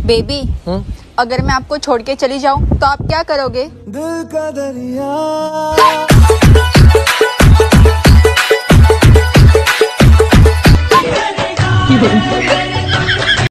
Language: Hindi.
बेबी, अगर मैं आपको छोड़ के चली जाऊं तो आप क्या करोगे? दिल का दरिया